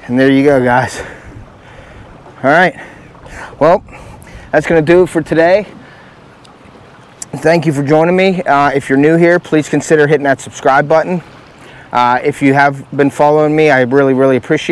And there you go, guys. All right. Well, that's going to do it for today. Thank you for joining me. If you're new here, please consider hitting that subscribe button. If you have been following me, I really appreciate it.